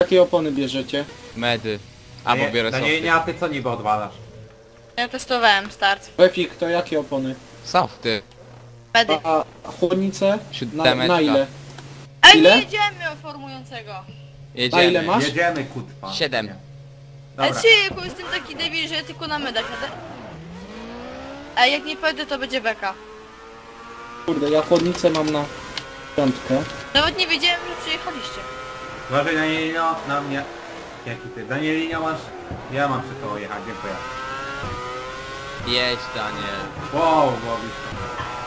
Jakie opony bierzecie? Medy. Albo biorę Daniel, softy. a ty co niby odwalasz? Ja testowałem start. Wefik, to jakie opony? Softy. Medyk. A chłodnicę? Na Siódemeczka. ile? Ej, ile? nie jedziemy formującego. Jedziemy. A ile masz? Jedziemy, kutwa. 7. Nie. Ej, Dobra. Ciku, jestem taki debil, że ja tylko na medach jadę. Ej, jak nie pojedę, to będzie beka. Kurde, ja chłodnicę mam na piątkę. Nawet nie wiedziałem, że przyjechaliście. Uważaj, Danielinio, na mnie. Jaki ty? Danielinio masz? Ja mam przy koło jechać, dziękuję. Jedź, Daniel. Wow, było blisko.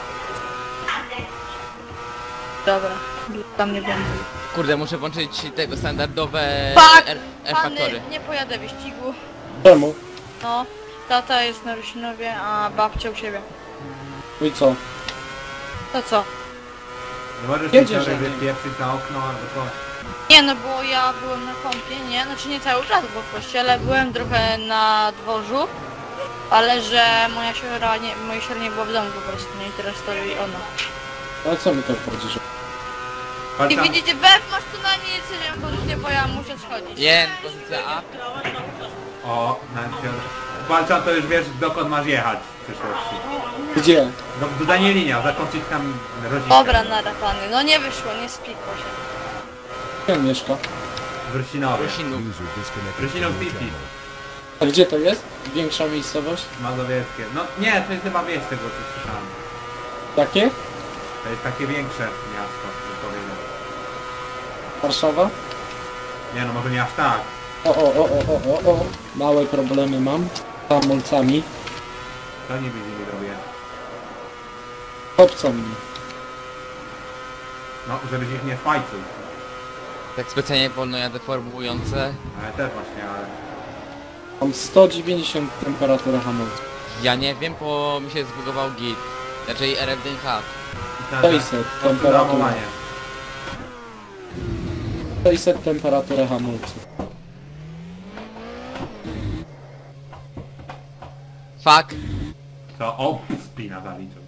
Dobra, tam nie będę. Kurde, muszę włączyć tego standardowe Fuck! R-faktory. Pany, nie pojadę wyścigu. Czemu? No, tata jest na Rusinowie, a babcia u siebie. No i co? To co? Nie możesz Jedziesz, mi Daniel. wypieprzyć na okno albo coś. Nie, no bo ja byłem na kąpie, nie? Znaczy nie cały czas, bo w kościele byłem trochę na dworzu. Ale że mojej siora nie było w domu po prostu, nie? I teraz stoi ona. Ale co mi to wchodzi, że... Patrz I tam. widzicie, Bef, masz tu na nic, nie wiem, pozycję, bo ja muszę schodzić. Jest, pozycja A. O, Walczan, to już wiesz, dokąd masz jechać w przyszłości. Gdzie? Do Danielinia, zakończyć tam rodzinę. Dobra, narapany. No nie wyszło, nie spikło się. Gdzie on mieszka? W Rusinowie. Rusinów. Rusinów City. A gdzie to jest? Większa miejscowość? Mazowieckie. No nie, to jest chyba wieś tego, co słyszałem. Takie? To jest takie większe miasto, bym powiedział. Warszawa? Nie no, może nie aż tak. O. Małe problemy mam z hamulcami. To nie będzie nie robię. Kopcą mi. No, żebyś ich nie fajczył. Tak specjalnie wolno jadę formułujące. Ale też właśnie, ale... Mam 190 temperaturę hamulców. Ja nie wiem, bo mi się zbugował git. Raczej RFDH. 600 temperaturę. Programowanie. 600 temperaturę hamulców. Fuck. To o, spina zaliczył.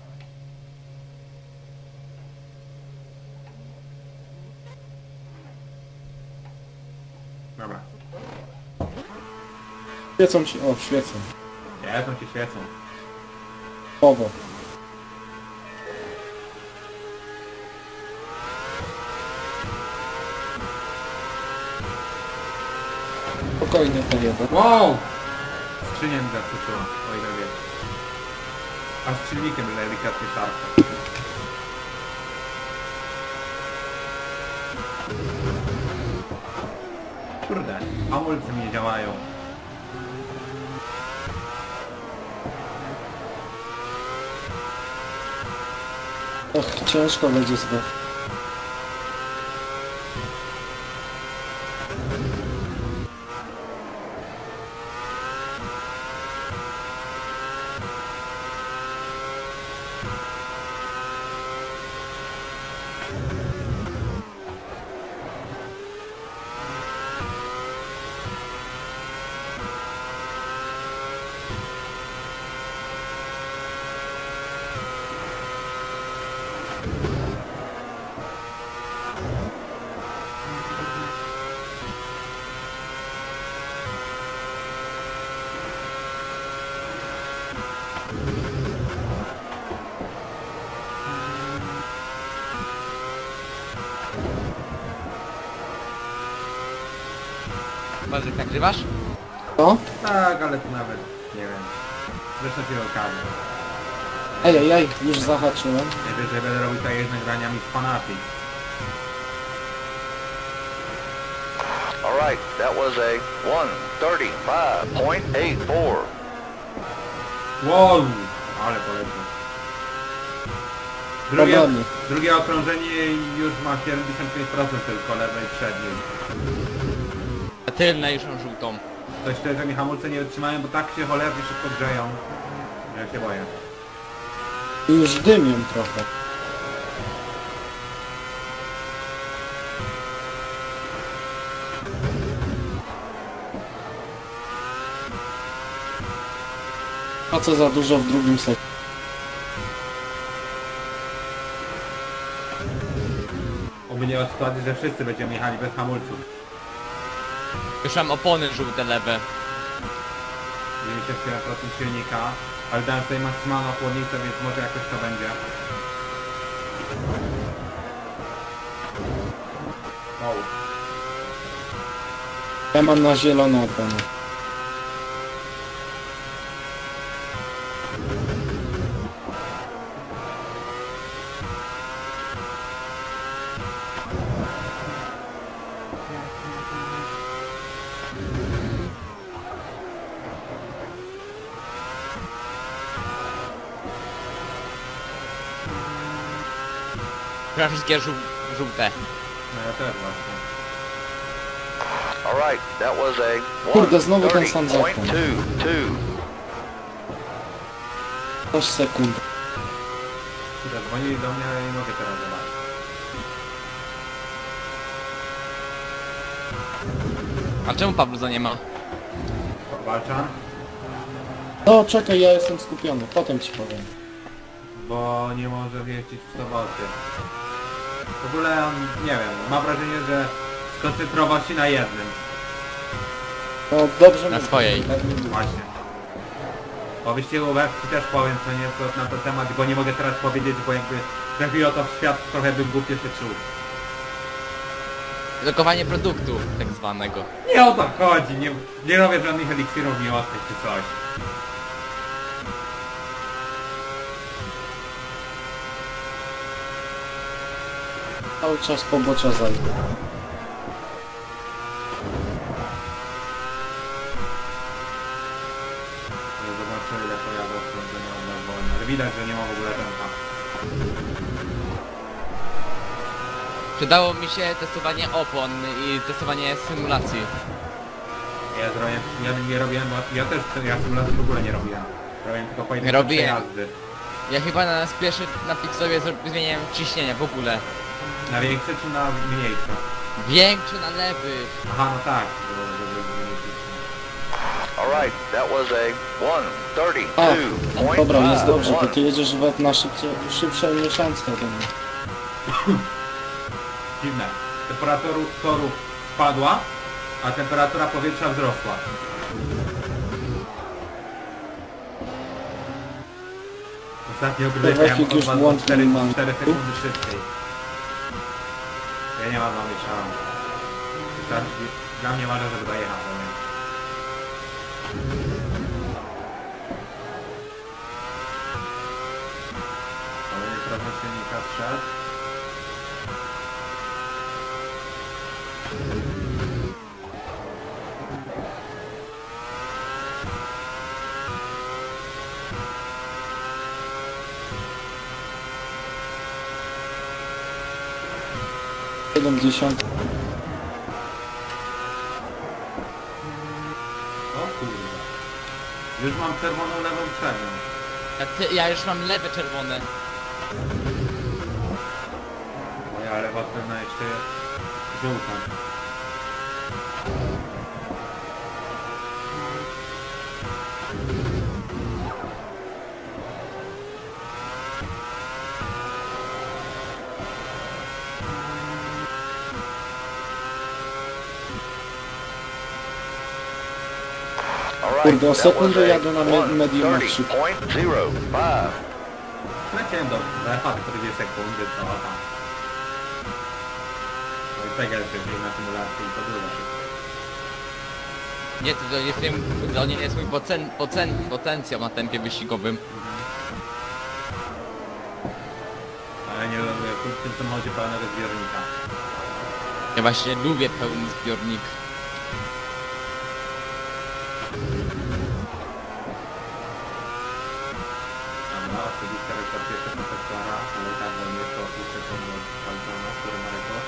Dobra. Świecą się... O, świecą. Świecą się świecą. Powo. Spokojnie to jeden. Wow! Skrzynię mi zaskoczyła, o ile wiem. A z silnikiem delikatnie szarpał. Kurde, hamulce mi nie działają. Och, ciężko będzie zbyt. Bartek, nagrywasz? No? Tak, ale tu nawet, nie wiem. Zresztą się okaże. Ej, już zahaczyłem. Nie wiem, że będę robił takie z nagraniami z Fanatic. All right, that was a 1:35.84. Wow! Ale polecam. Drugie, Problemy. drugie okrążenie już ma 75% tylko lewej przedniej. A tylne już mam żółtą. To szczerze mi hamulce nie wytrzymają, bo tak się cholernie szybko grzeją. Ja się boję. I już dymią trochę. A co za dużo w drugim sektorze? Oby nie od sytuacji, że wszyscy będziemy jechali bez hamulców. Już mam opony żółte lewe. 97% silnika, ale dałem tutaj maksymalną chłodnicę, więc może jakoś to będzie. Wow. Ja mam na zieloną oponę. Chyba wszystkie żółte. No ja też właśnie. All right, that was a Kurde, znowu ten sam zakon. 1:30.22. 6 sekund. Kurde, dzwonili do mnie, ale nie mogę teraz zobaczyć. A czemu Pawluza nie ma? Walczan? No czekaj, ja jestem skupiony, potem ci powiem. Bo nie może wjeździć w soboty. W ogóle on, nie wiem, mam wrażenie, że skoncentrował się na jednym. No dobrze Na mówisz, swojej. tak mówisz. Właśnie. Po wyścigu Webki też powiem co nieco na ten temat, bo nie mogę teraz powiedzieć, bo jakby trafiło to w świat, trochę bym głupio się czuł. Lokowanie produktu, tak zwanego. Nie o to chodzi, nie robię żadnych eliksirów miłosnych czy coś. Cały czas pobocza zajdzie. Zobaczę ile pojadę okrążenia wolne, ale widać, że nie ma w ogóle tempa. Przydało mi się testowanie opon i testowanie symulacji. Ja nie robiłem, ja symulacji w ogóle nie robiłem. Robiłem tylko pojedyncze Robiłem. przejazdy. Ja chyba na pixowie zmieniałem ciśnienie w ogóle. Na większe czy na mniejsze? Większy na lewy. Aha, no tak, żeby zmniejszyć. All right, that was a A, dobra, jest dobrze, bo 1:32.21. ty jedziesz na szybsze mieszance ode mnie. Dziwne. Temperatura toru spadła, a temperatura powietrza wzrosła. Ostatnio Trafik miałem już od was włączony 4 mam. sekundy szybciej. Ja nie mam żadnych szans. Dla mnie ważne, żeby dojechał do mnie. Kolejny trochę silnika trzech. O kurde. Już mam czerwoną lewą przednią. Ja już mam lewe czerwone. Moja lewa przednia jeszcze żółta. All right, Kurde, o that sekundę was a jadę na medium na szybko. 1:30.05. Leciałem do lefa, tylko 2 sekundy, to tam. No i tak jest wcześniej na symulacji i to było szybko. Nie, to nie jest mój potencjał na tempie wyścigowym. Ale nie lubię w tym modzie pełnego zbiornika. Ja właśnie lubię pełny zbiornik. Dobra, oczywiście rekord jeszcze profesora, ale tak, bo nie jest to 8 sekund od Walczana, który ma rekord.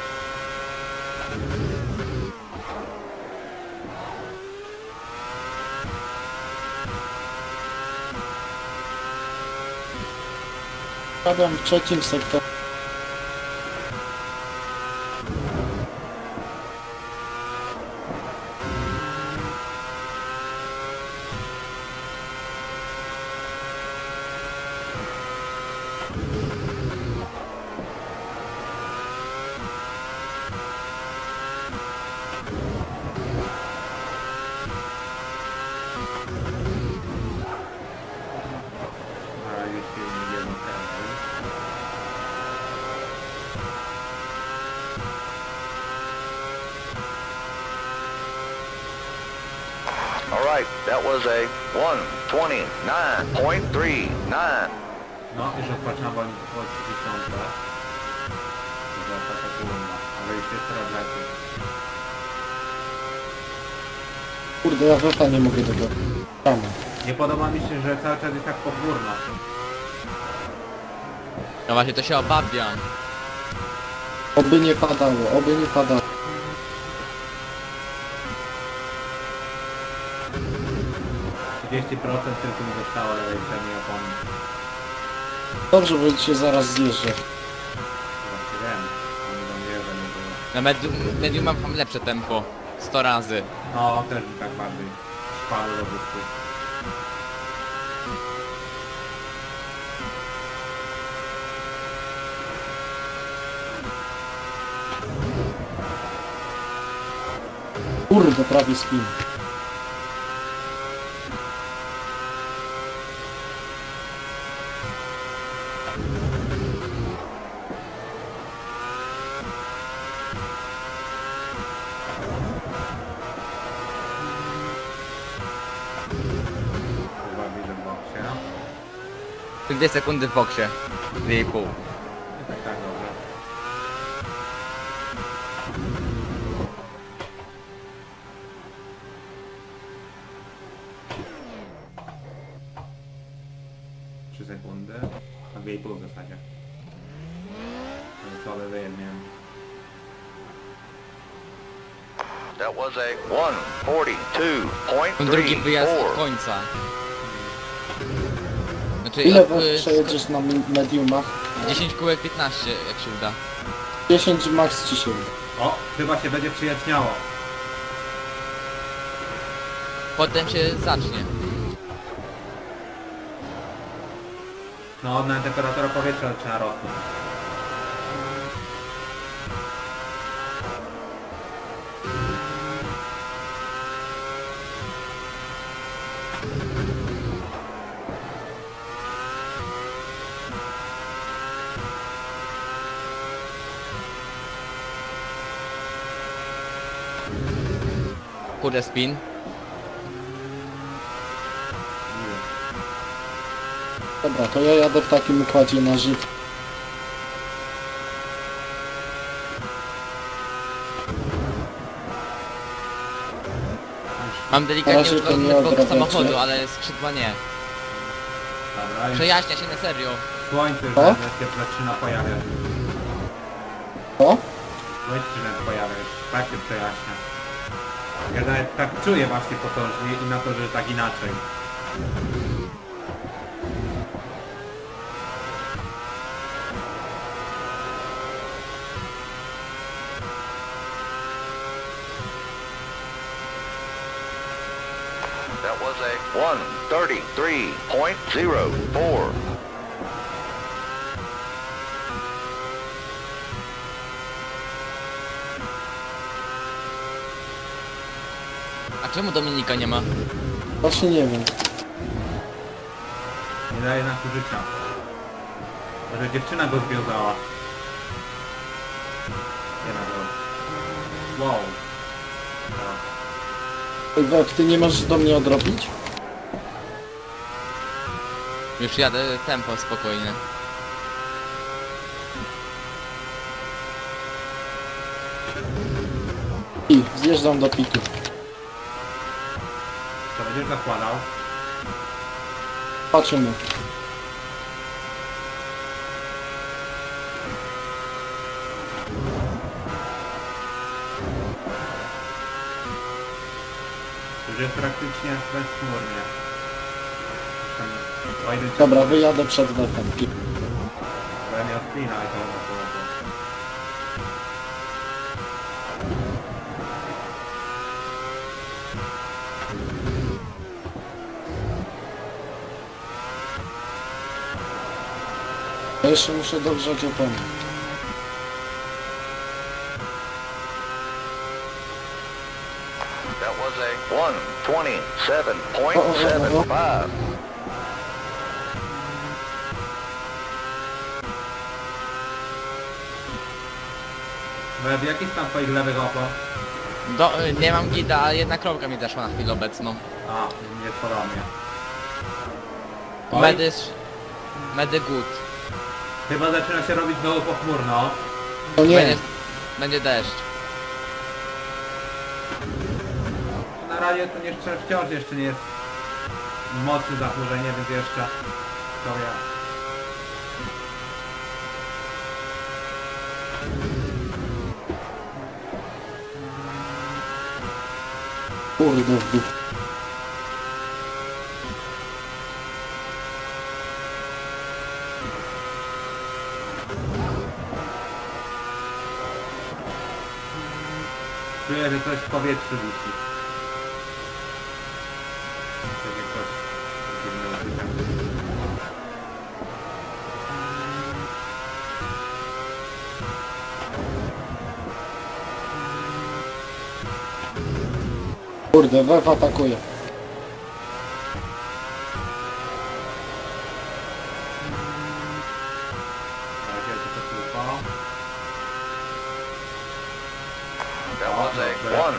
Padam w trzecim sektorze. All right, that was a 1:29.39. No, już odpoczynam, bo o 30. To jest taka kurwa. Ale już jest teraz lepiej. Kurde, ja weta nie mogę tego. Tam. Nie podoba mi się, że cały czas jest tak podwórno. No właśnie, to się obawiam. Oby nie padało, oby nie padało. Tylko mi zostało lewej przedniej opony. Dobrze, bo cię zaraz zjeżdżę. Właśnie wiem. Oni tam wierzą, nie było. Na medium mam lepsze tempo. 100 razy. No, też mi tak bardziej spadło do wózku. Kurde, prawie spin. Chyba widzę w boksie. 2 sekundy w boksie. 2,5. Tak, dobrze. Trzy sekundy, a 2,5 w zasadzie. Słabe wyjedniemy. That was a 1:42.34. Drugi wyjazd od końca. Znaczy, Ile od, przejedziesz na mediumach? 10 kółek 15, jak się uda. 10 max ci się uda. O, chyba się będzie przyjaźniało. Potem się zacznie. No, na temperatura powietrza zaczyna rosnąć. Kurde, spin. Dobra, to ja jadę w takim układzie na życie. Mam Na delikatnie razie to nie uszkodzony bok odrabiacie. samochodu, ale skrzydła nie. Dobra, już Przejaśnia się na serio. słońce już Co? się zaczyna pojawiać. O? Słońce się nawet pojawia, już tak się przejaśnia. Ja nawet tak czuję właśnie potężnie i na to, że tak inaczej. That was a 1:33.04. A czemu Dominika nie ma? Właśnie nie wiem. Nie daje znaku życia. Może dziewczyna go związała. Nie na go. Wow. No. Wef, ty nie możesz do mnie odrobić? Już jadę tempo spokojnie. I zjeżdżam do pitu. To będziesz zakładał. Patrzymy. Już jest praktycznie bezchmurnie. Tam o jeden ciąg- Dobra, wyjadę przed Wefem. Bo ja miał spina i to na połowę. Ja jeszcze muszę dogrzać opony. That was a 1:27.75. W jakich tam twoich lewych opon? Nie mam gida, ale jedna kropka mi zeszła na chwilę obecną. A, jest podobnie. Oj, Medy good. chyba zaczyna się robić znowu pochmurno. No nie, Będzie deszcz. Na razie to wciąż jeszcze nie jest mocne zachmurzenie, więc jeszcze to ja. kurde w dół. Czuję, że coś w powietrzu wisi. Tak jak coś dziwne uczucia. Kurde, WF atakuje. Na razie tylko tylko. That was a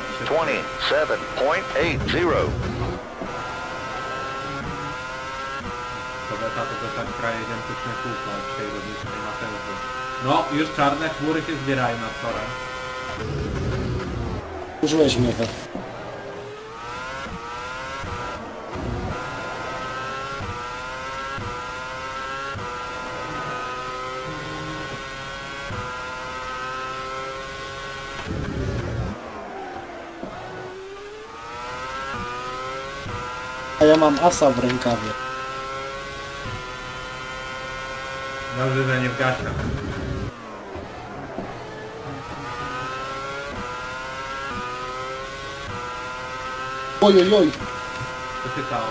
127.80. Kobieta to tak prawie identyczne kółko, dzisiaj robiliśmy nie ma sensu. No, już czarne chmury się zbierają nad torem. Użyłeś mnie we. A ja mam asa w rękawie. Dobrze, że nie w gaśniach. Ojojoj, Co się stało?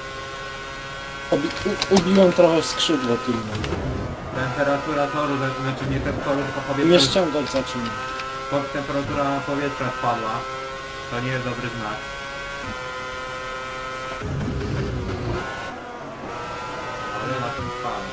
ubiłem trochę skrzydło tylne. Temperatura toru, znaczy nie temperatura, tylko Nie powietrza. ściągać zaczyna. Temperatura powietrza spadła. To nie jest dobry znak. Ale na tym spadł.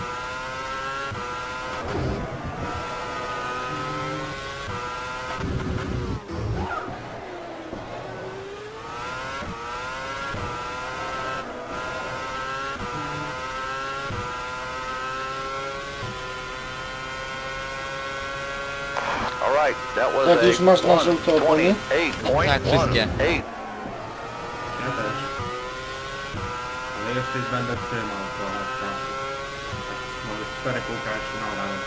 All right, that was Jak już masz na żółte opony? 128.18. Tak, wszystkie. Ja też. Ale jeszcze ich będę trzymał trochę czasu. Tak, może 4 kółka jeszcze nawet.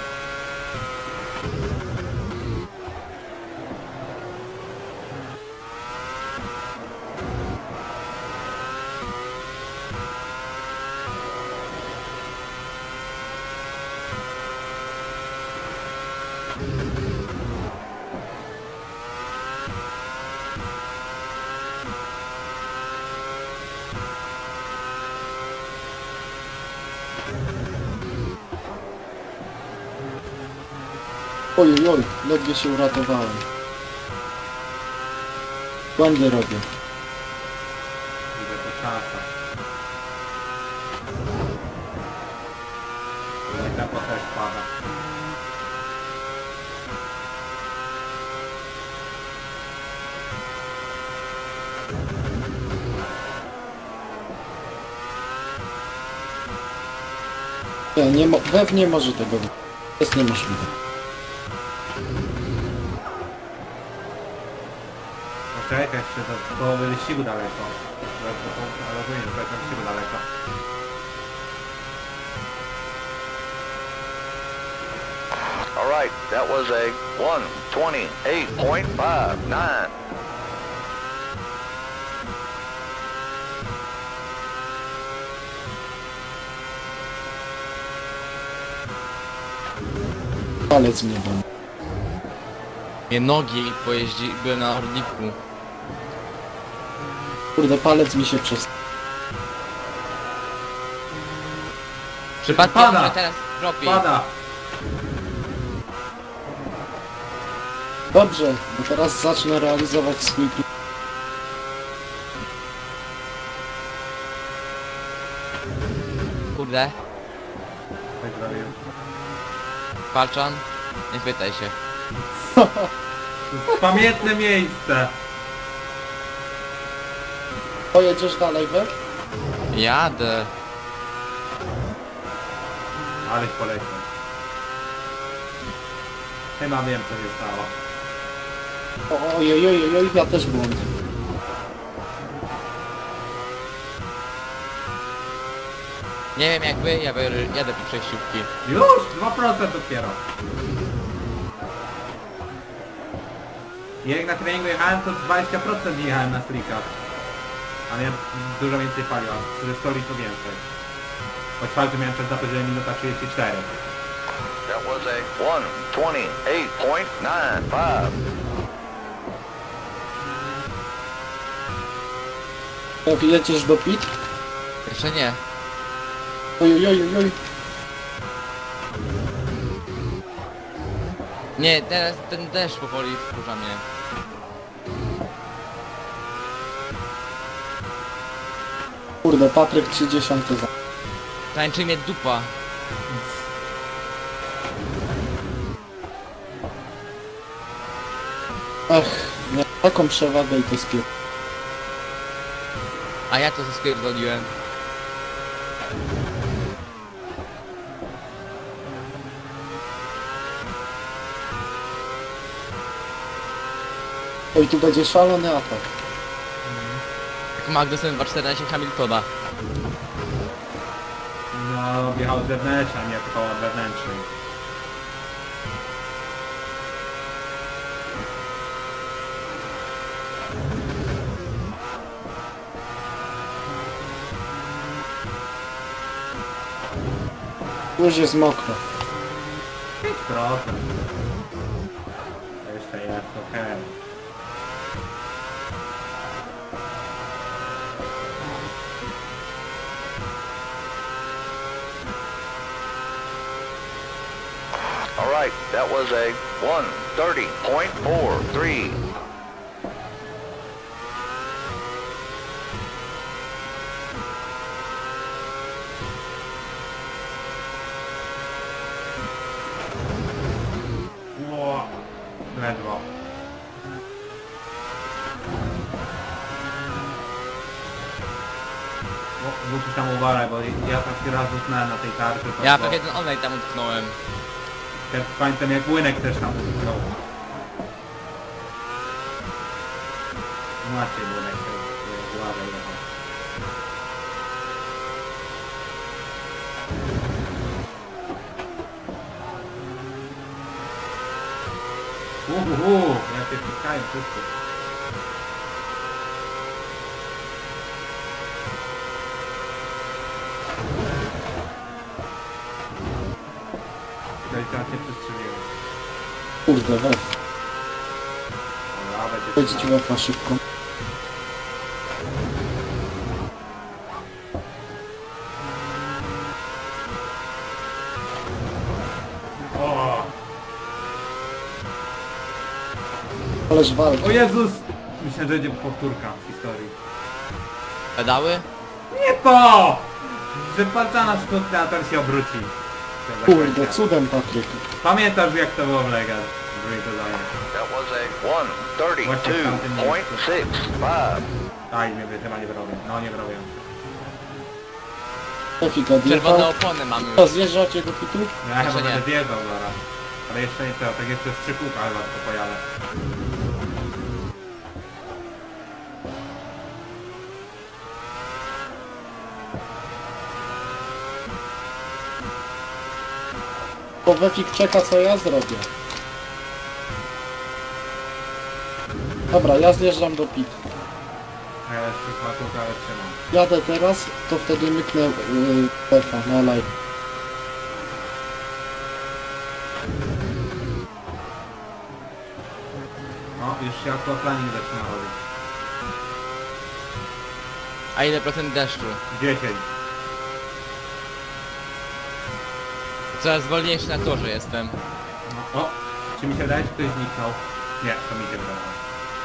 Ojojoj, ledwie się uratowałem. Błędy robię. Widzę to szansa. Tutaj tempo też pada. Nie, WF nie może tego wygrać. To jest niemożliwe. Okej, to jeszcze do połowy wyścigu daleko. Ale rozumiem, że do wyścigu daleko. All right, that was a 128.59. Palec mnie boli. Mnie nogi byłem na orliku. Kurde, palec mi się przez... Przypadkiem Pada! mnie teraz dropi. Pada! Dobrze, bo teraz zacznę realizować swój plan. Kurde. Tak zrobił. Palczan? Nie pytaj się. Pamiętne miejsce! Pojedziesz dalej, we? Jadę. Aleś poleciał. Chyba wiem co się stało. Ojej, ja też błąd. Nie wiem jak wy, jadę po przejściówki. Już? 2% dopiero. Jak na treningu jechałem, to 20% jechałem na slickach. A miałem dużo więcej paliwa, 100 litrów więcej. Choć palcu miałem przed zapędzeniem minuta 34. That was a 128.95. Jedziesz do pit? Jeszcze nie. Ojej. Nie, teraz ten deszcz powoli wkurza mnie. Kurde, Patryk 30 za. Tańczy mnie dupa. Ech, miałem taką przewagę i to spier... A ja to spierdoliłem. Oj, tu będzie szalony atak. Jak Magnussen 2.14 Hamiltona. No, wjechał z zewnętrznej, a nie tylko od wewnętrznej. Już jest mokro. 5%. To jeszcze jest okej. All right, that was a 130.43. Ło, ledwo. Musisz tam uważać, bo ja taki raz utknąłem na tej tarczy. to Ja było- pewnie ten online tam utknąłem. Też pamiętam jak Łynek też tam utknął. Maciej Łynek też uważaj jechał. Jak się wciskają wszyscy. Delikatnie się przestrzeliłem. Kurde, we. Dobra, będzie Pojedź ci wefa szybko. O! Ależ walcz. O Jezus! Myślę, że będzie powtórka w historii. Pedały? Nie to! Że palcana skutny, a ten się obróci. Kurde, cudem Patryk. Pamiętasz jak to było w Legal? Drugi to daje. That was a 132.65. Aj, mnie chyba nie wyrobię. No nie wyrobię. Trafika Czerwone odjechał. opony mamy Co, już. zjeżdżacie do pitu? Ja chyba Jeszcze nie. będę zjeżdżał zaraz. Ale jeszcze nie to, tak jeszcze z 3 kółka chyba to pojadę. Bo Wefik czeka co ja zrobię. Dobra, ja zjeżdżam do pit. A ja jeszcze 2 kółka trzymam. Jadę teraz, to wtedy myknę Wefa na live. No, już się aquaplaning zaczyna robić. A ile procent deszczu? 10. Coraz wolniejszy na torze jestem. No, o! Czy mi się wydaje, czy ktoś zniknął? Nie, to mi się wydaje.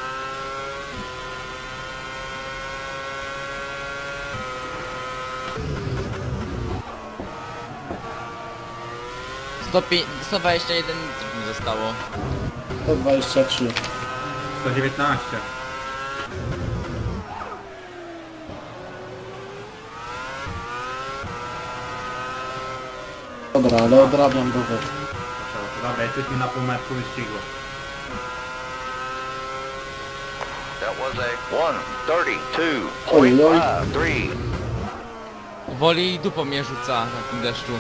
Stopień 121 litrów mi zostało. 123. 119. Dobra, ale odrabiam do wody. Proszę, dobra, jesteśmy na półmetku wyścigu. That was a 132.53. Woli dupą mnie rzuca na tym deszczu.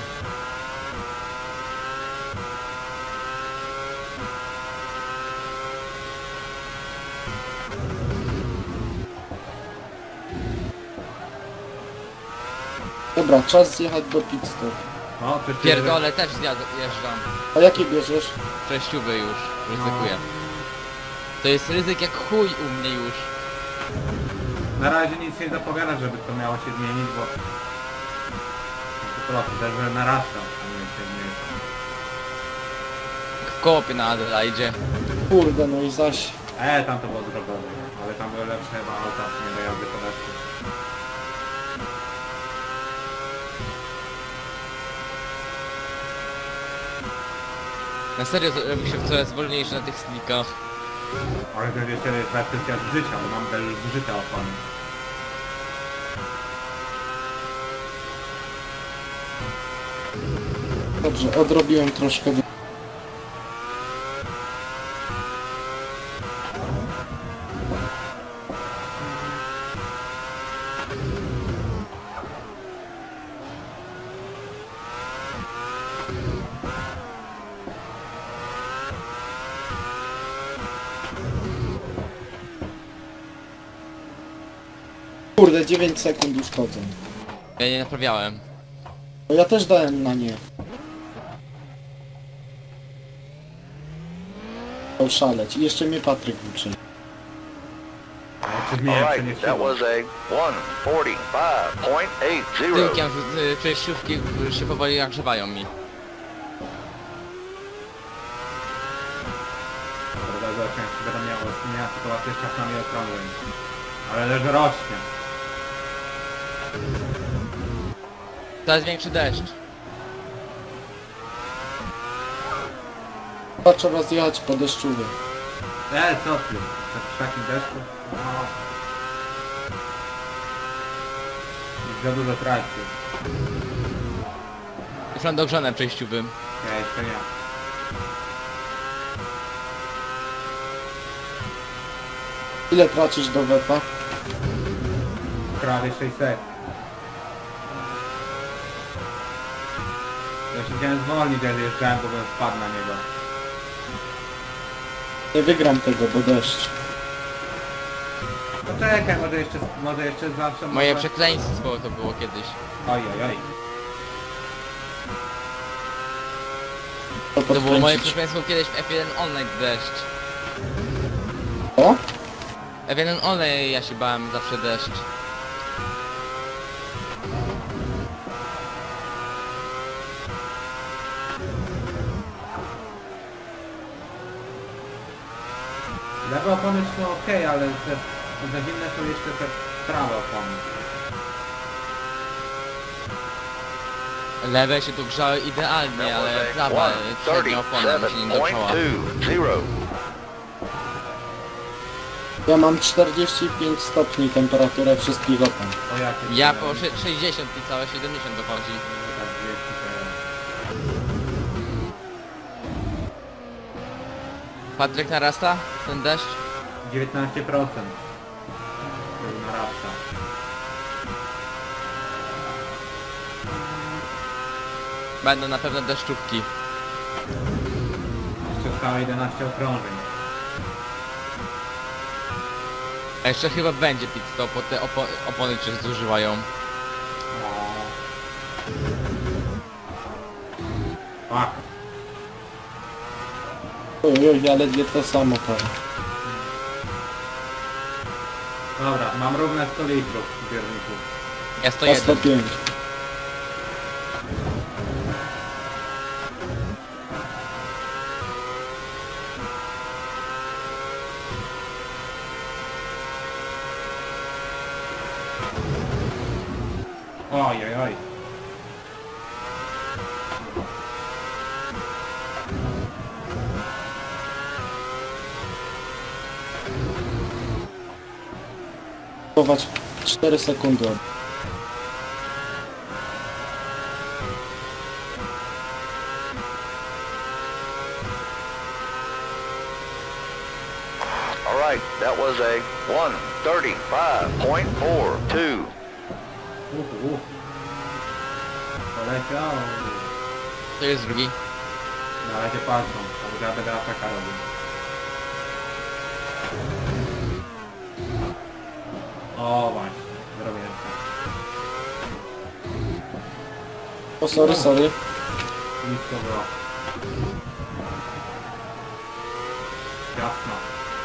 Dobra, czas zjechać do pit stop. No, przecież... Pierdolę, też jeżdżam. A jakie bierzesz? Przejściowy już, ryzykuję. To jest ryzyk jak chuj u mnie już. Na razie nic nie zapowiada, żeby to miało się zmienić, bo... Po prostu też że narasta, a nie się zmniejsza. W kołopie na Adelaide. Kurde, no i zaś. Tam to było zrobione, ale tam były lepsze chyba auta, nie do jazdy po deszczu. Na serio robi się coraz wolniejsze na tych slickach. Ale to jeszcze jest kwestia zużycia, bo mam też zużyte opony. Dobrze, odrobiłem troszkę do... Kurde, 9 sekund uszkodzeń. Ja nie naprawiałem. No ja też dałem na nie. Szaleć. I jeszcze mnie Patryk uczy. A ja się zmieniam, Alright, that przeniesiło. was a 145.80. Tyłkiem przejściówki się powoli nagrzewają mi. Dobra, zobaczymy, jak będę miał zmienia sytuację z czasami okrągłym. Ale też rośnie. Teraz większy deszcz. Chyba trzeba zjechać po deszczowy. Co ty? W takim deszczu? No. Już za dużo tracił. Już mam dogrzane przejściówym. Ja jeszcze nie. Ile tracisz do wepa? Prawie 600. Ja się chciałem zwolnić, jak jeżdżałem, bo bym wpadł na niego. Nie wygram tego, bo deszcz. Poczekaj, może jeszcze zawsze... Moje może... przekleństwo to było kiedyś. Oj. To To było moje podkręcić. przekleństwo kiedyś w F1 Online deszcz. O? F1 Online ja się bałem zawsze deszcz. Lewe opony są ok, ale te zawinne są jeszcze te prawe opony. Lewe się tu grzały idealnie, ale That prawa was przednia opona mi się nie dogrzała. a 137.20. Ja mam 45 stopni temperaturę wszystkich opon. O jakie Ja to po jest? 60 i całe 70 dochodzi. Tak, 200 Patryk narasta ten deszcz? 19%. Narasta. Będą na pewno deszczówki. Jeszcze zostało 11 okrążeń. A jeszcze chyba będzie pit stop, bo te opony coś zużywają. Fuck. Oj, ja ledwie to samo powiem. Dobra, mam równe 100 litrów w zbiorniku. Ja A 101. 105. Oj. Chować 4 sekundy. that was a 1:35.42. Poleciał. To jest drugi. Na razie patrzą, ale ja będę ataka robił. O właśnie, zrobię to. O, sorry. Nisko było. Jasno.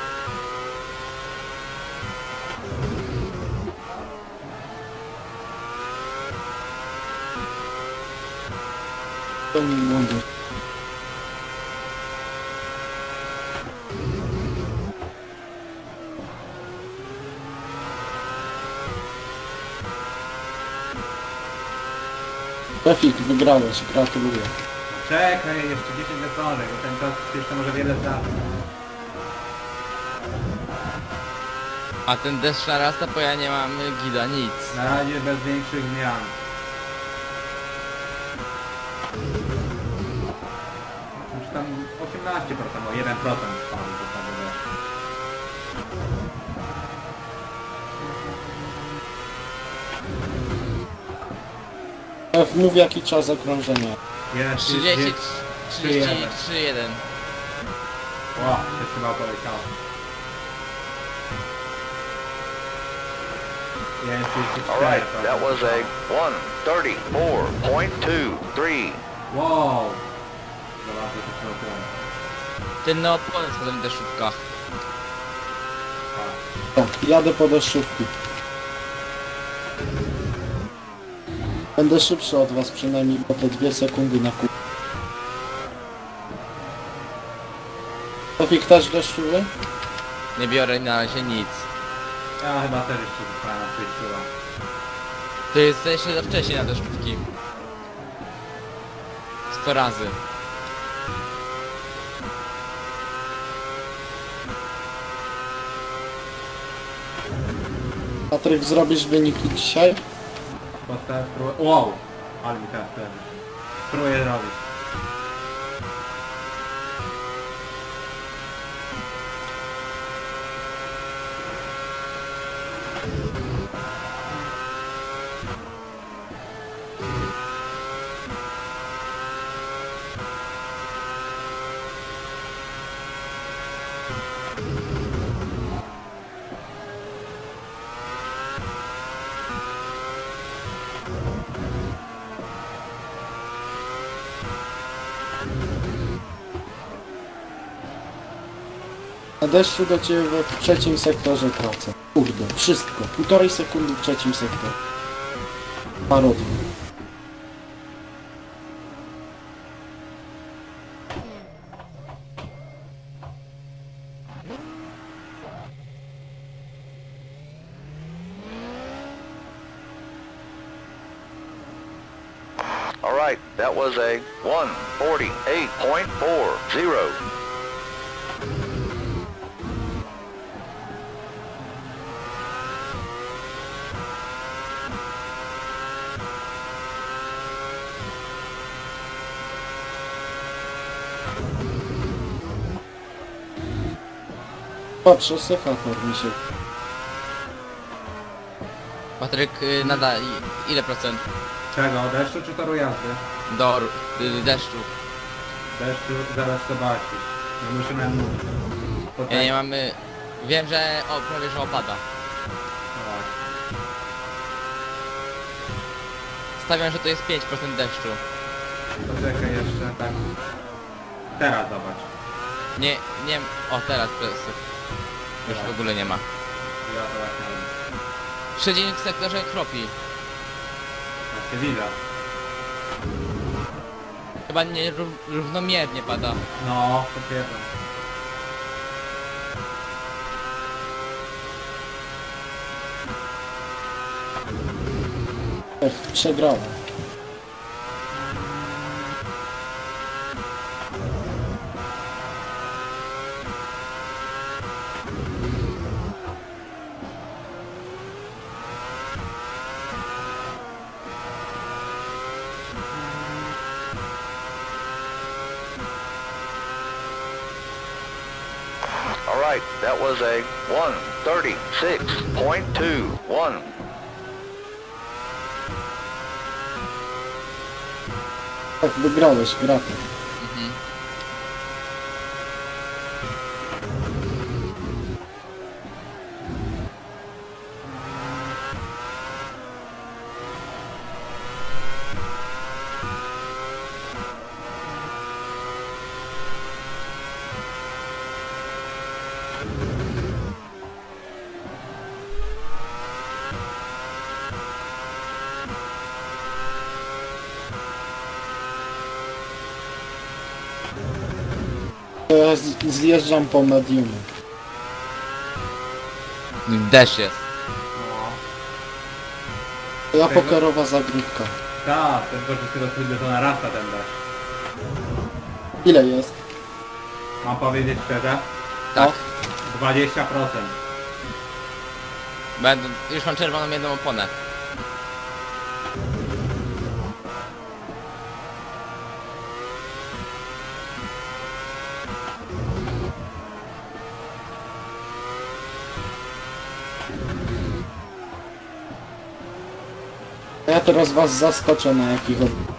To mi błądy. Trafik, wygrałeś, gratuluję. Czekaj, jeszcze 10 sekundek, bo ten czas jeszcze może wiele zdarzyć. A ten deszcz narasta, bo ja nie mam gida, nic. Na razie bez większych zmian. Już tam 18%, o 1% spadł do tego deszczu. F, mów jaki czas okrążenia. 30, 33, 1. O, to chyba poleciało. 1,34. Alright, that was a 1:34.23. Wow! Zobaczcie, co się robiło. Ten neopony schodzą w deszczówkach. Tak, jadę po deszczówki. Będę szybszy od was przynajmniej o te 2 sekundy na kół. Trafik też deszczowy? Nie biorę na razie nic. Ja chyba też jeszcze zostałem na przejściu. To jest jeszcze za wcześnie na deszczówki. 100 razy. Patryk, zrobisz wyniki dzisiaj? Postałem spróbuję... Wow! Ale mi teraz też. Spróbuję zrobić. Na deszczu do ciebie w trzecim sektorze tracę. Kurde, wszystko. 1,5 sekundy w trzecim sektorze. Parodia. Alright, that was a 1:48.40. Patrzę, sekator mi się. Patryk, ile procent? Czego? Deszczu czy toru jazdy? Do deszczu. Deszczu zaraz zobaczysz. Nie musimy mówić. Ja nie mamy... Wiem, że... O, prawie że opada. Stawiam, że to jest 5% deszczu. Poczekaj jeszcze, tak. Teraz zobacz. Nie... O, teraz już w ogóle nie ma. Ja to właśnie robię. Przedzień w sektorze kropi. Właśnie widzę. Chyba nie równomiernie pada. No, potwierdzam. F, przegrałem. right, that was a 1:36.21. Tak, wygrałeś, gratuluję. Mhm. To ja zjeżdżam po mediumie. Deszcz jest. No. To ja pokerowa zagrywka. Tak, ten gość tylko tyle to narasta ten deszcz. Ile jest? Mam powiedzieć szczerze? Tak. 20%. Będę, już mam czerwoną jedną oponę. Ja teraz was zaskoczę na jakich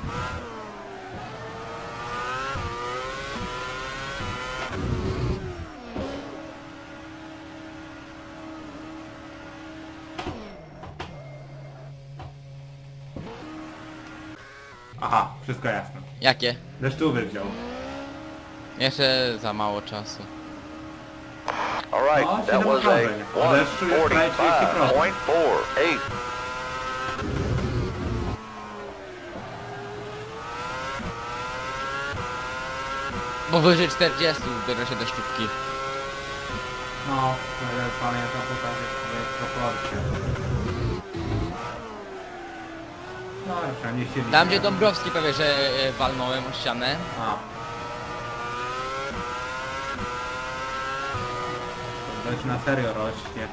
Aha, wszystko jasne. Jakie? Deszczowy wziął. Jeszcze za mało czasu. All right, No, that 7 was a okrążeń. A deszczu jest prawie 30%. 1:45.48. Powyżej 40 biorę się do sztuki. No, ja pamiętam pokażę sobie proporcje. No, przynajmniej się Tam gdzie Dąbrowski powie, że walnąłem o ścianę. A. To deszcz na serio rośnie.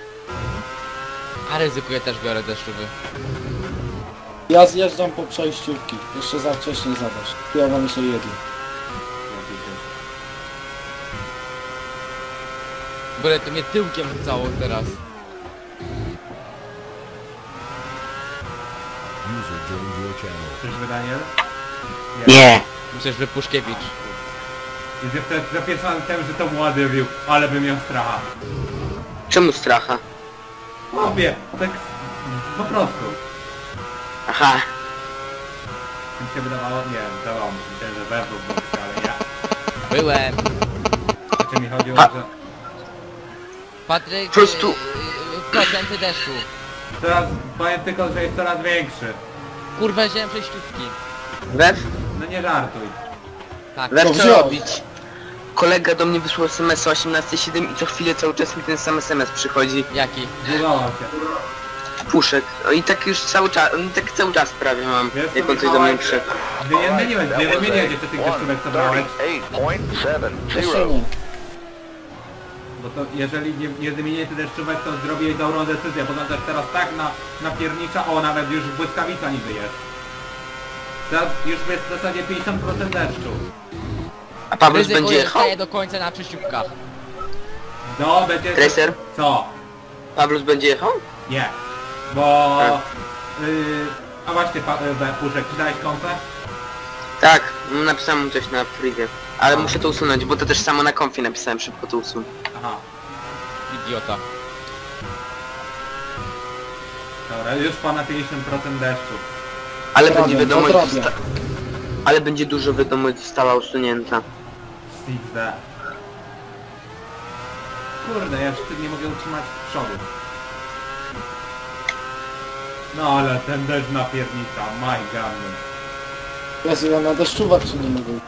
A ryzykuję też biorę deszczowy. Ja zjeżdżam po przejściówki. Jeszcze za wcześnie zadasz. Ja wam się jedzie. W ogóle to mnie tyłkiem rzucało teraz. User joined your channel. Czyżby Daniel? Nie. Myślę, że Puszkiewicz. I zapiesałem tym, że to młody bił, ale bym miał stracha. Czemu stracha? Obie, tak po prostu. Aha. Mi się wydawało, nie wiem, zdawało mi się, myślałem, że wewnątrz będzie, ale nie. Byłem. Znaczy mi chodziło, że Patryk... Po prostu- procenty deszczu. coraz, powiem tylko, że jest coraz większy. Kurwa, wziąłem przejściówki. Wew? No nie żartuj. Tak. Wew To co wziął. robić? Kolega do mnie wysłał SMS o 18.07 i co chwilę cały czas mi ten sam SMS przychodzi. Jaki? Zbugował się. Puszek. No i tak już cały czas, tak cały czas prawie mam, Wiesz co, jak on coś do mnie Mikołaj? pisze. Nie zmieniłeś, That nie was wymieniłeś jeszcze tych deszczówek, co a brałeś. 1:38.70. Jeszcze nie. Bo to jeżeli nie zmieniłeś tych deszczówek, to zrobiłeś dobrą decyzję, bo tam też teraz tak napiernicza, o nawet już błyskawica niby jest. Teraz już jest w zasadzie 50% deszczu. A Paweł będzie Ryzykuję, jechał? staję do końca na przejściówkach. No, będzie... Tracer? Co? Paweł będzie jechał? Nie. Bo... Tak. A właśnie, Puszek, czytałeś konfę? Tak, napisałem mu coś na privie. Ale muszę to usunąć, bo to też samo na konfie napisałem, szybko to usun. Aha. Idiota. Dobra, już ponad 50% deszczu. Ale Podrabiam, będzie wiadomość podrabiam. ale będzie dużo wiadomość została usunięta. XD. Kurde, ja już nie mogę utrzymać z przodu. No ale ten deszcz napiernicza, my god. Jezu, ja na deszczówach czy nie mogę?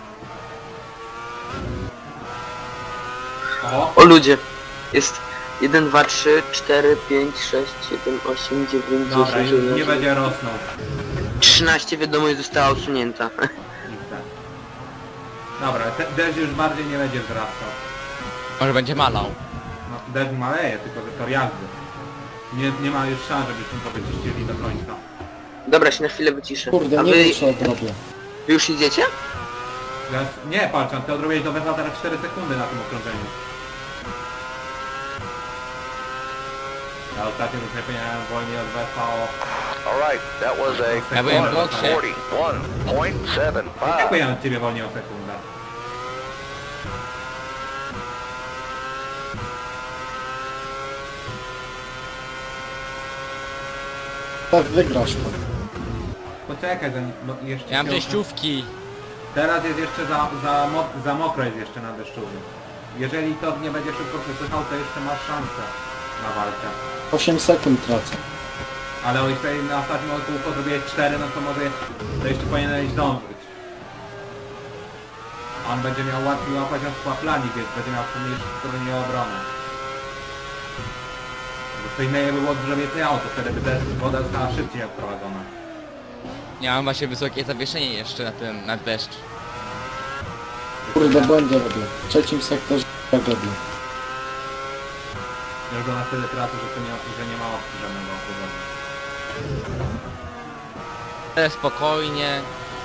O, O ludzie, jest 1, 2, 3, 4, 5, 6, 7, 8, 9, 10, dobra, już 11, nie będzie rosnął. 13 wiadomość została usunięta. XD. Dobra, ten deszcz już bardziej nie będzie wzrastał. Może będzie malał. No, deszcz maleje, tylko że tor jazdy. Nie ma już szans, żebyśmy to wyczyścili do końca. Dobra, się na chwilę wyciszę. Kurde, A nie wy, wiem czy odrobię. wy już idziecie? Nie, patrz, ty odrobiłeś do Węgla teraz 4 sekundy na tym okrążeniu. Ja ostatnio już nie pojechałem wolniej od VSA o... Alright, that was a Ja byłem w boksie. 41.75. Jak pojechałem od ciebie wolniej o sekundę? Tak wygrasz to. Poczekaj, bo jeszcze... Ja mam się- przejściówki. Teraz jest jeszcze za mokro jest jeszcze na deszczowy. Jeżeli to nie będzie szybko przesychał, to jeszcze masz szansę na walkę. 8 sekund tracę. Ale o jeśli na ostatnim kółko zrobiłeś 4, no to może to jeszcze powinieneś zdążyć. On będzie miał łatwiej łapać od paplani, więc będzie miał pomniejszą stronie obrony. Bo co innego by było dużo więcej auto, wtedy by ta woda została szybciej odprowadzona. Ja mam właśnie wysokie zawieszenie jeszcze na deszcz. Kurde, błędy robię. W trzecim sektorze tragedia. Już go na tyle tracę, że nie ma opcji żadnego opowiadania. Ale spokojnie.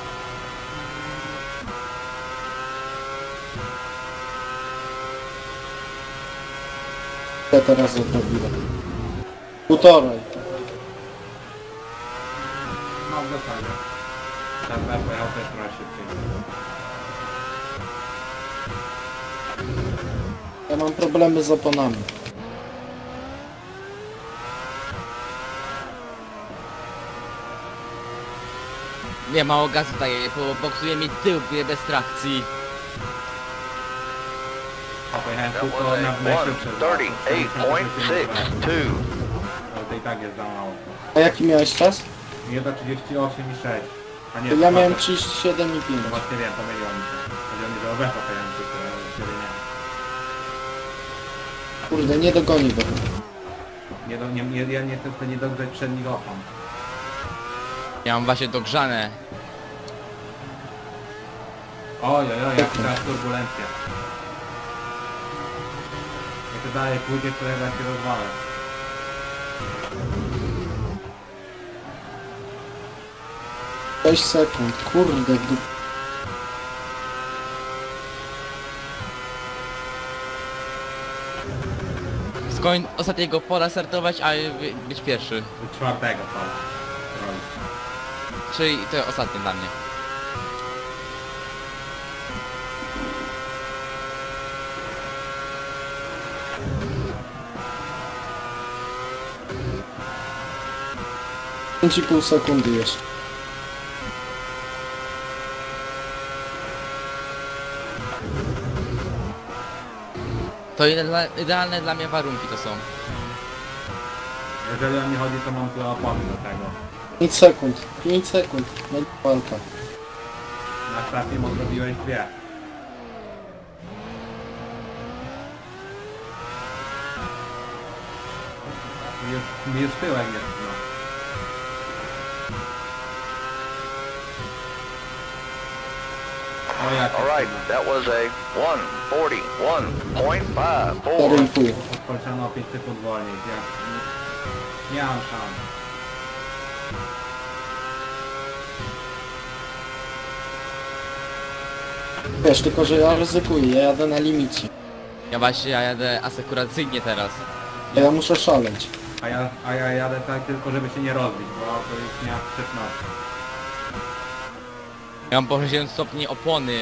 Ja teraz zrobiłem. Półtorej. No w zasadzie. Ten B pojechał też trochę szybciej. Ja mam problemy z oponami. Nie, mało gazu daje, bo boksuje mi tył bez trakcji. A pojechałem That tylko was na a najszybsze. 138.62. Ale to i tak jest za mało. A jaki miałeś czas? 1:38,6. A nie, Ja miałem 2. 37 i 5. No właśnie wiem, pomyliło mi się. Chodziło mi, że o Befa pojechałem szybko, ale ciebie nie. Kurde, nie dogoni go. Ja nie chcę nie dogrzać przednich opon. Ja mam właśnie dogrzane. Oj, jak teraz turbulencja. Jak to dalej pójdzie, to chyba się rozwalę. Sześć sekund, kurde, Skoń ostatniego pola startować, a być pierwszy. Do 4. pola. Czyli to ostatnie dla mnie. i pół sekundy jeszcze. To idealne dla mnie warunki to są. Jeżeli o mnie chodzi, to mam tyle opony do tego. 5 sekund, 5 sekund. Będzie walka. Na starcie mu zrobiłeś 2. Już tyłek jest, no. O jak Alright, that was a 141.54. 4,5. odpowiedziano o 5 sekund wolniej. Nie mam szans. Wiesz, tylko że ja ryzykuję, ja jadę na limicie. Ja jadę asekuracyjnie teraz. A ja muszę szaleć. A ja jadę tak tylko, żeby się nie rozbić, bo to już nie ma sprzeczności. Ja mam po 60 stopni opony.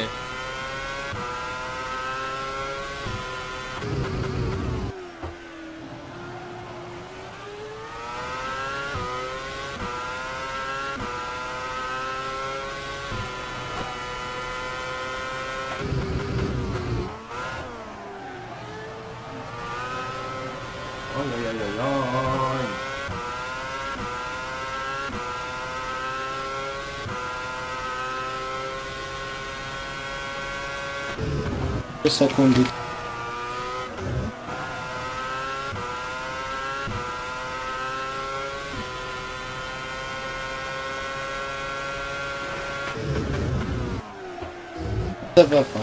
Oj, oj, oj, oj, oj. 3 sekundy. TWF-a.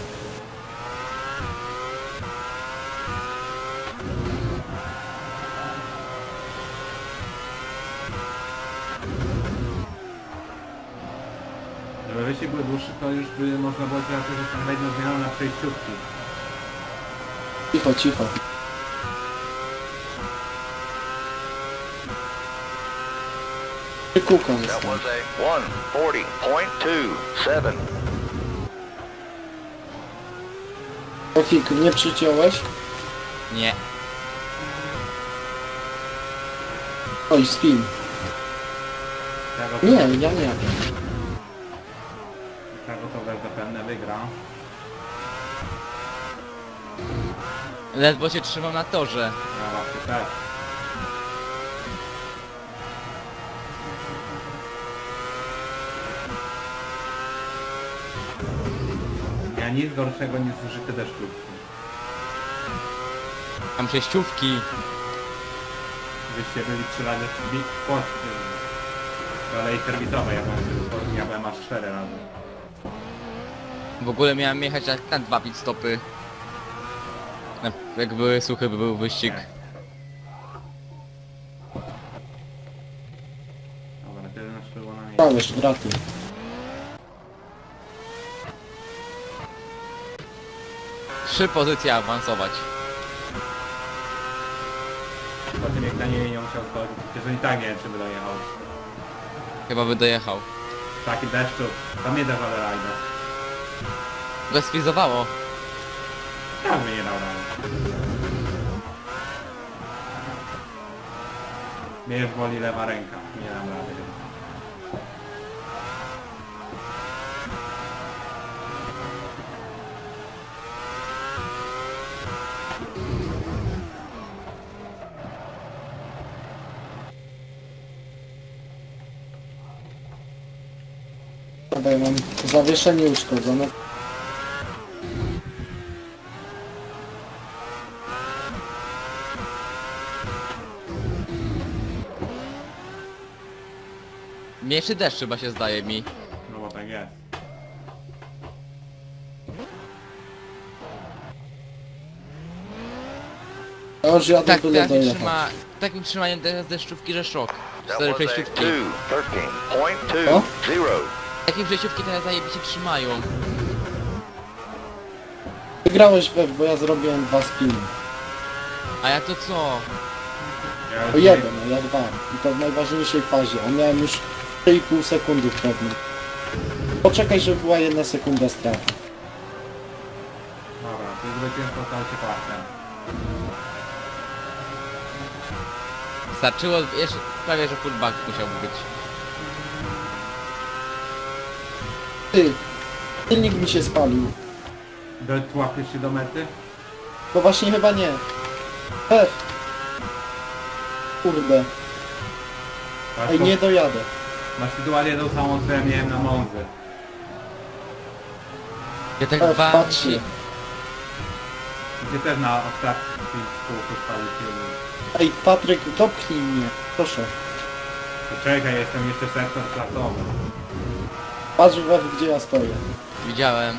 Żeby wyścig był dłuższy, to już by można było teraz zastanawiać nad zmianą na przejściówki. Cicho, cicho. kółka That zostały. was a 140.27. Efik, nie przyciąłeś? Nie. Oj, spin. Tego, Nie, ja nie. Tego to bez zapewne wygra. Ledwo się trzymam na torze. Ja właśnie też. Ja nic gorszego niż zużyte deszczówki. Mam przejściówki. Wyście byli 3 razy po kolei serwisowej, ja byłem aż 4 razy. W ogóle miałem jechać na 2 pit stopy. Jak były suche, by był wyścig. Dobra, tyle na szczyło na miejscu. Stałeś, graty. Trzy pozycje awansować. Po tym jak Daniel nie musiał schodzić, przecież i tak nie wiem czy by dojechał. Chyba by dojechał. W takim deszczu, to mnie też ale rajda. Go sfrizowało. Tak by nie dał rady. Mnie już boli lewa ręka, nie dam rady. Dobra, ja mam zawieszenie uszkodzone. Mniejszy deszcz chyba się zdaje mi. No bo tak jest. Ja już jadę Tak, byle tak mi dojechać. trzyma... Takim trzymaniem deszczówki, że szok. That 4 was a przejściówki. 213.20. Takim przejściówki teraz zajebiście trzymają. Wygrałeś Wew, bo ja zrobiłem 2 spiny. A ja to co? Ja już O nie- jeden, a ja 2. I to w najważniejszej fazie. A miałem już 3,5 sekundy w pewnym. Poczekaj, żeby była 1 sekunda straty. Dobra, to jest zwycięstwo stało się faktem. Starczyło jeszcze prawie, że full back musiałby być. Ty, silnik mi się spalił. Łapiesz się do mety? No właśnie chyba nie. Kurde. Ej, nie dojadę. Masz sytuację tą samą, co ja miałem na Monzy. Ja tak Patrzcie. bardziej... Gdzie też na ostatnim kółku spalił film. Ej, Patryk, dopchnij mnie. Proszę. Czekaj, jestem jeszcze sektor klasowy. Patrz Wew, gdzie ja stoję. Widziałem.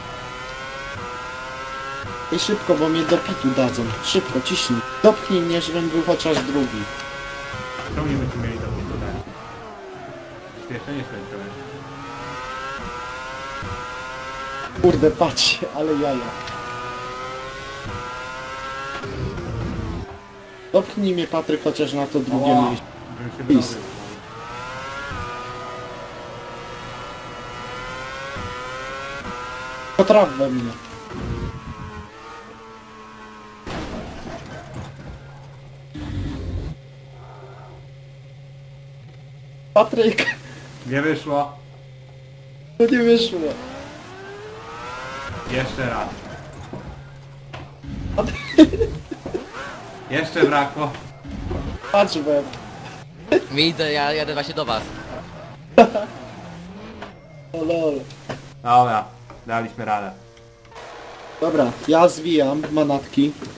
Ej, szybko, bo mnie do pitu dadzą. Szybko, ciśnij. Dopchnij mnie, żebym był chociaż drugi. Czemu nie będziemy mieli do pitu dać? Przecież jeszcze nie skończyłem. Kurde, patrzcie, ale jaja. Dopchnij mnie, Patryk, chociaż na to drugie Ała, miejsce. żebym się Pis. wyrobił. Potraf we mnie. Patryk, Nie wyszło. to nie wyszło. Jeszcze raz. Jeszcze brakło. Patrz we. Widzę, ja jadę właśnie do was. O lol. Dobra, daliśmy radę. Dobra, ja zwijam manatki.